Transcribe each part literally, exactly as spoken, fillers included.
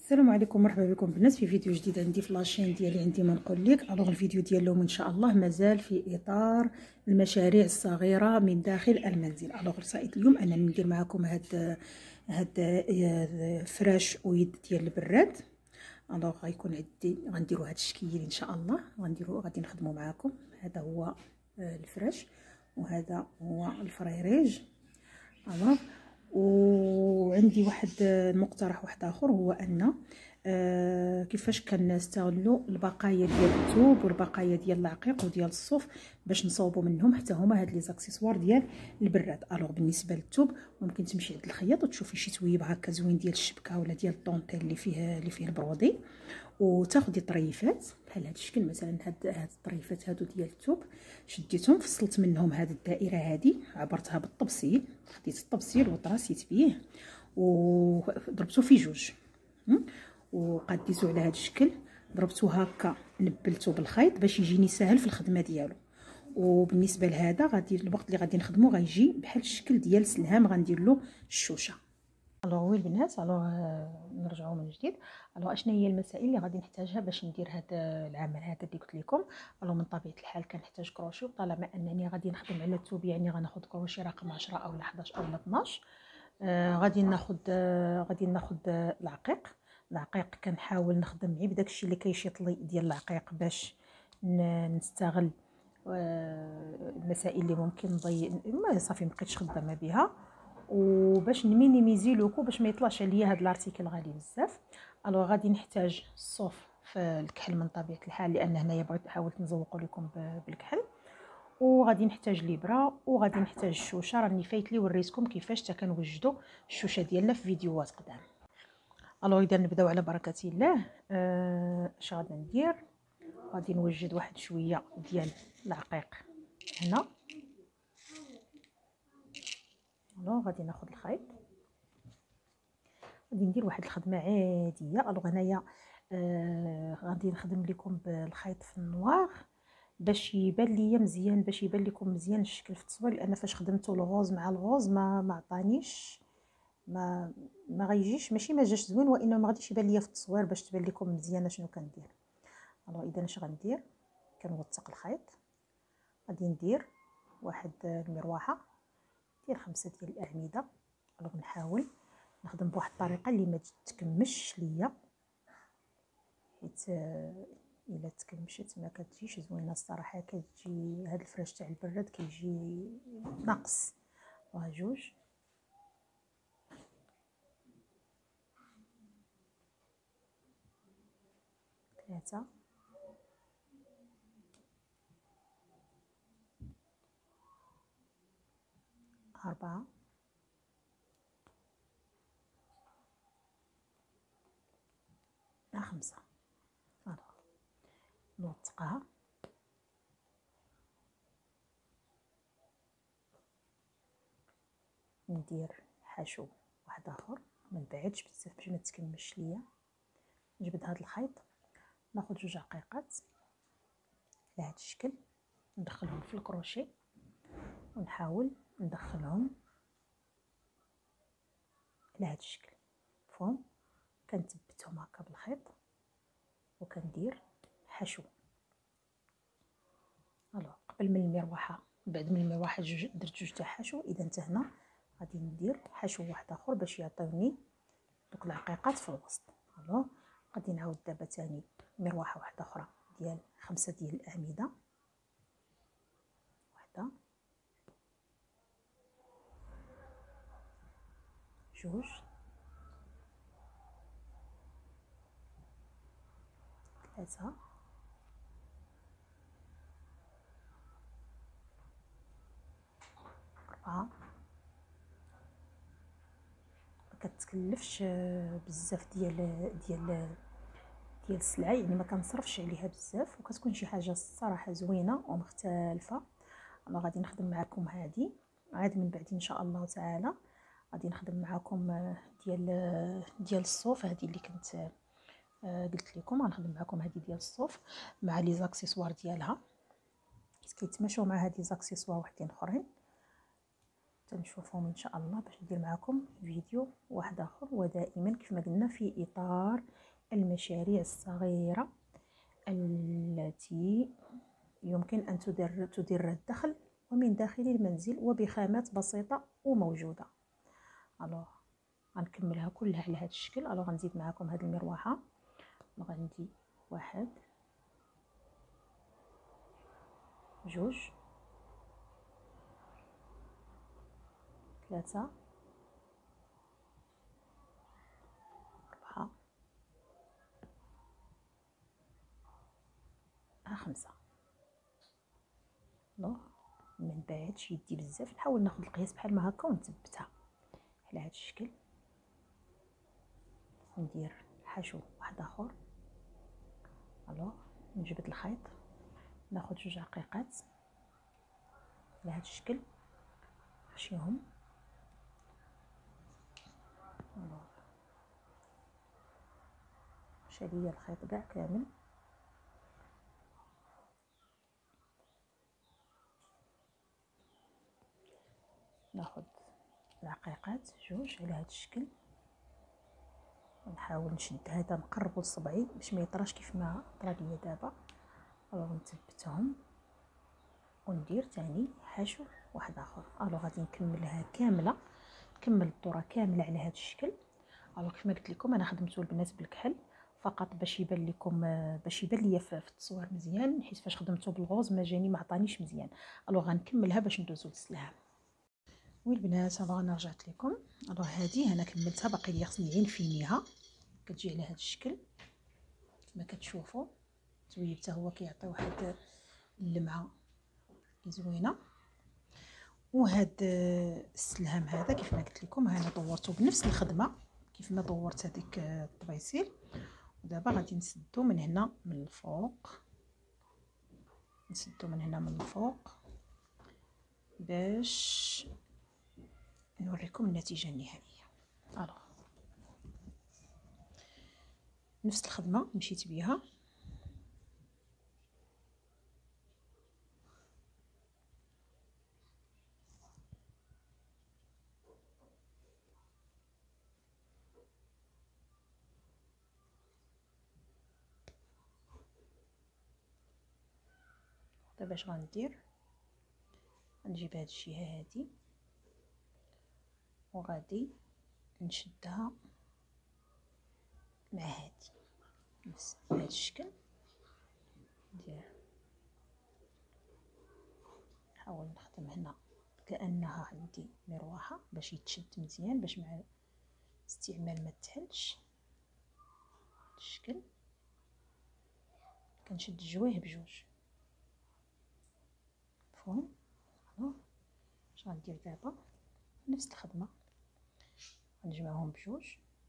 السلام عليكم، مرحبا بكم بالناس في فيديو جديد عندي في لاشين ديالي. عندي ما نقول لك الوغ الفيديو ديال اليوم ان شاء الله مازال في اطار المشاريع الصغيره من داخل المنزل. الوغ رصيت اليوم انني ندير معكم هاد هاد فراش ويد ديال البراد. الوغ غيكون عندي غنديروا هاد الشكل ان شاء الله، غنديروا غادي نخدموا معكم. هذا هو الفراش وهذا هو الفريريج. الوغ وعندي واحد المقترح واحد اخر، هو ان آه كيفاش كنستغلوا البقايا ديال الثوب والبقايا ديال العقيق وديال الصوف باش نصاوبوا منهم حتى هما هاد لي زاكسيسوار ديال البراد. الوغ بالنسبه للثوب ممكن تمشي عند الخياط وتشوفي شي تويب هكا زوين ديال الشبكه ولا ديال الطونطيل اللي فيه اللي فيه البرودي، وتاخدي طريفات بحال هذا الشكل. مثلا هاد هاد الطريفات هادو ديال الثوب شديتهم، فصلت منهم هاد الدائره هادي، عبرتها بالطبسيل، خديت الطبسيل وطراسيت بيه وضربته في جوج، وقديتو على هذا الشكل، ضربته هكا نبلته بالخيط باش يجيني ساهل في الخدمه ديالو. وبالنسبه لهذا غادي الوقت اللي غادي نخدمو غيجي بحال الشكل ديال السلهام، غندير له الشوشه. الوغ وي البنات، الوغ نرجعوا من جديد. الوغ اشنا هي المسائل اللي غادي نحتاجها باش ندير هذا العمل هذا اللي قلت لكم. الوغ من طبيعه الحال كنحتاج كروشي، وطالما انني غادي نخدم على الثوب يعني غناخذ كروشي رقم عشرة او احداش او اثناش. آه غادي ناخذ آه غادي ناخذ آه العقيق. العقيق كنحاول نخدم غير بداكشي اللي كيشيط لي ديال العقيق باش نستغل آه المسائل اللي ممكن نضيع. ما صافي مبقيتش خدامه بها، وباش نمينيميزي لوكو باش ما يطلعش عليا هاد الارتيكل غالي بزاف. الوغ غادي نحتاج الصوف في الكحل من طبيعه الحال، لان هنايا بغيت حاولت نزوق لكم بالكحل. وغادي نحتاج الابره، وغادي نحتاج الشوشه. راني فايت لي وريتكم كيفاش حتى كنوجدوا الشوشه ديالنا في فيديوهات قدام. الوغ اذا نبداو على بركه الله. اش أه غادي ندير؟ غادي نوجد واحد شويه ديال العقيق هنا. الوغ غادي ناخذ الخيط، غادي ندير واحد الخدمه عاديه. الوغ هنايا آه غادي نخدم لكم بالخيط في النوار باش يبان ليا مزيان، باش يبان لكم مزيان الشكل في التصوير، لان فاش خدمته الغوز مع الغوز ما ما عطانيش ما ما غيجيش، ماشي ما جاش زوين، وانما ما غاديش يبان ليا في التصوير باش تبان لكم مزيانه شنو كندير. الوغ اذا اش غندير؟ كنوثق الخيط، غادي ندير واحد المروحه ديال خمسه ديال الاعمده. الوغ نحاول نخدم بواحد الطريقه اللي ما تكمش ليا، حيت الا تكمشت ما كتجيش زوينه الصراحه. كتجي هاد الفراش تاع البراد كيجي ناقص. وها جوج، ثلاثه، أربعة، خمسة. نوثقها، ندير حشو واحد اخر ما نبعدش بزاف باش ما تكملش ليا. نجبد هذا الخيط، ناخذ جوج عقيقات على هذا الشكل، ندخلهم في الكروشي ونحاول ندخلهم على هذا الشكل فهم. كنثبتهم هكا بالخيط وكندير حشو. الوغ قبل من المروحه، بعد من المروحه جوج درت جوج تاع حشو. اذا انت هنا غادي ندير حشو واحد اخر باش يعطيوني دوك العقيقات في الوسط. الوغ غادي نعاود دابا ثاني مروحه واحده اخرى ديال خمسه ديال الاعمده، وحده، جوج، ثلاثه، أربعة. كتكلفش بزاف ديال ديال ديال السلعه، يعني ما كنصرفش عليها بزاف، وكتكون شي حاجه الصراحه زوينه ومختلفه. انا غادي نخدم معكم هذه عاد من بعد ان شاء الله تعالى. غادي نخدم معكم ديال ديال الصوف هذه اللي كنت قلت لكم. غنخدم معكم هذه ديال الصوف مع لي زاكسيسوار ديالها، كيتماشوا مع هذه زاكسيسوار وحدين اخرين. تنشوفهم ان شاء الله باش ندير معكم فيديو واحد اخر. ودائما كيف ما قلنا في اطار المشاريع الصغيره التي يمكن ان تدر تدر الدخل ومن داخل المنزل وبخامات بسيطه وموجوده. الوغ غنكملها كلها على هذا الشكل. الوغ غنزيد معكم هذه المروحه. غندي واحد، جوج، ثلاثة، أربعة، خمسة. الوغ منبعدش يدي بزاف، نحاول ناخذ القياس بحال ما هكا ونثبتها على هذا الشكل. ندير حشو واحد اخر. الوغ نجبد الخيط، ناخذ جوج عقيقات على هذا الشكل، نحشيهم. الوغ مشى ليا الخيط كاع كامل. ناخذ العقيقات جوج على هذا الشكل، ونحاول نشد هذا نقربو لصبعي باش ما يطراش كيف ما طرا ليا دابا. الوغ نثبتهم وندير ثاني حشو واحد اخر. الوغ غادي نكملها كامله، نكمل الدوره كامله على هذا الشكل. الوغ كيف ما قلت لكم انا خدمته البنات بالكحل فقط باش يبان لكم، باش يبان ليا في التصوير مزيان، حيت فاش خدمته بالغوز ما جاني ما عطانيش مزيان. الوغ غنكملها باش ندوزو للسلام. والبنات الوغ انا رجعت لكم. الوغ هذه انا كملتها، باقي لي خصني غير نفينيها. كتجي على هذا الشكل كما كتشوفوا. التويب حتى هو كيعطي واحد اللمعه زوينه. وهاد السلهام هذا كيف ما قلت لكم انا طورته بنفس الخدمه كيف ما طورت هذيك الطبيسيل. ودابا غادي نسدو من هنا من الفوق، نسدو من هنا من الفوق باش نوريكم النتيجه النهائيه. الوغ نفس الخدمه مشيت بها. دابا اش غندير، غنجيب هاد الجهه هادي وغادي نشدها مع هادي نفس بهذا الشكل. ندير نحاول نخدم هنا كانها عندي مروحه باش يتشد مزيان، باش مع الاستعمال ما تحلش. بهذا الشكل كنشد الجويه بجوج. مفهوم؟ اش غندير دابا نفس الخدمه، غنجمعهم بجوج،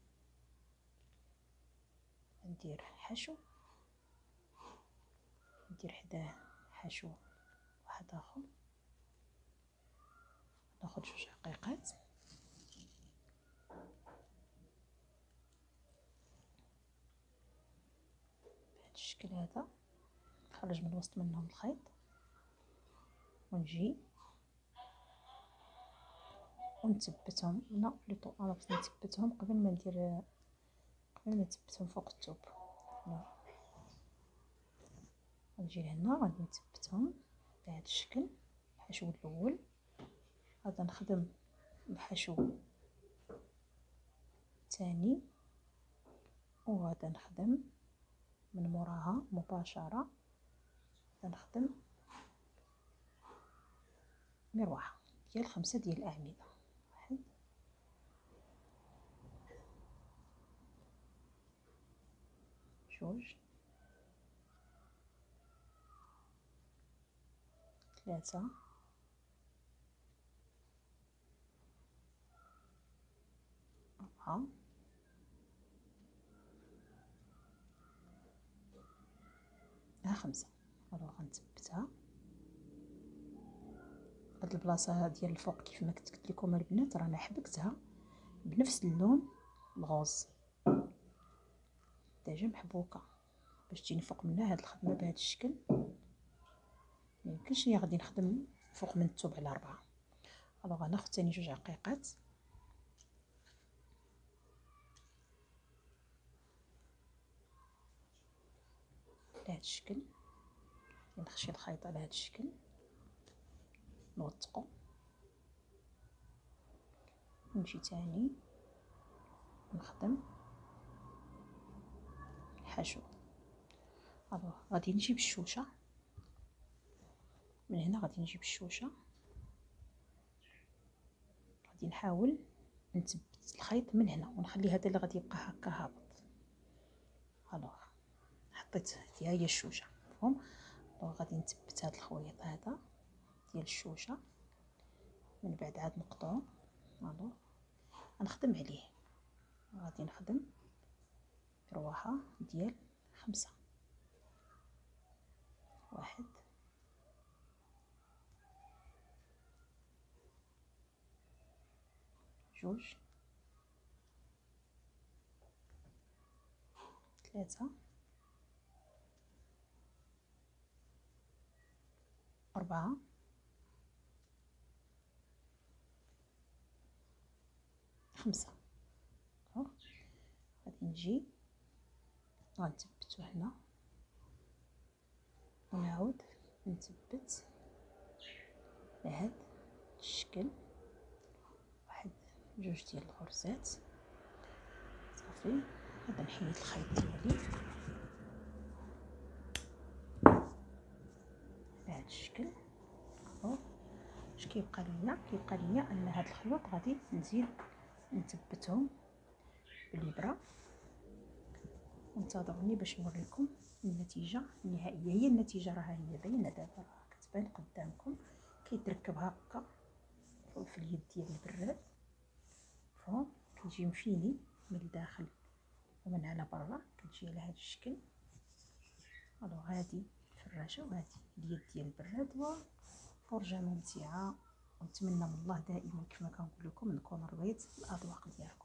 ندير حشو، ندير حداه حشو واحد اخر، ناخذ جوج عقيقات بهذا الشكل هذا، نخرج من وسط منهم الخيط ونجي ونثبتهم. لا بليطو انا خصني نثبتهم قبل ما ندير قبل ما نثبتهم فوق الثوب. غنجي لهنا غادي نثبتهم بهذا الشكل. الحشو الاول غادا نخدم الحشو الثاني وغادا نخدم من موراها مباشره غنخدم مروحه ديال خمسة ديال الاعمده. واحد، جوج، ثلاثة، أربعة، ها خمسة. الوغ غنثبتها هاد البلاصه ديال الفوق كيف ما كنت قلت لكم البنات رانا حبكتها بنفس اللون الغوز ديجا محبوكه باش تجيني فوق منها هاد الخدمه بهذا الشكل. ميمكنش ليا غادي نخدم فوق من الثوب على أربعة. الوغ غناخد تاني جوج عقيقات على هاد الشكل، نخشي الخيط على هاد الشكل، نوثقو، نمشي تاني نخدم الحشو. الوغ غادي نجيب الشوشه من هنا، غادي نجيب الشوشه، غادي نحاول نثبت الخيط من هنا ونخلي هذا اللي غادي يبقى هكا هابط. الوغ حطيت هي هي الشوشه فهم. الوغ غادي نثبت هذا الخويط هذا ديال الشوشه، من بعد عاد نقطعو. الوغ غنخدم عليه، غادي نخدم رواحه ديال خمسة، واحد جوج ثلاثة أربعة خمسة. غادي نجي غنثبتو هنا ونعاود نثبت بهذا الشكل، واحد جوج ديال الغرزات صافي. غادي نحيد الخيط ديالي بهذا الشكل. اش كيبقى ليا؟ كيبقى ليا ان هاد الخيوط غادي نزيد نثبتهم بالابره، وانتظروني باش نوريكم النتيجه النهائيه. هي النتيجه راه هي باينه دابا، راه كتبان قدامكم. كيتركب هكا في اليد ديال البراد، فهم كيجي مفيني من الداخل ومن على برا، كتجي على هذا الشكل. الوغ هذه الفراشه وهذه اليد ديال البراد، وفرجه ممتعه. ونتمنى من الله دائما كما كنقول لكم نكون رضيت الاذواق ديالكم.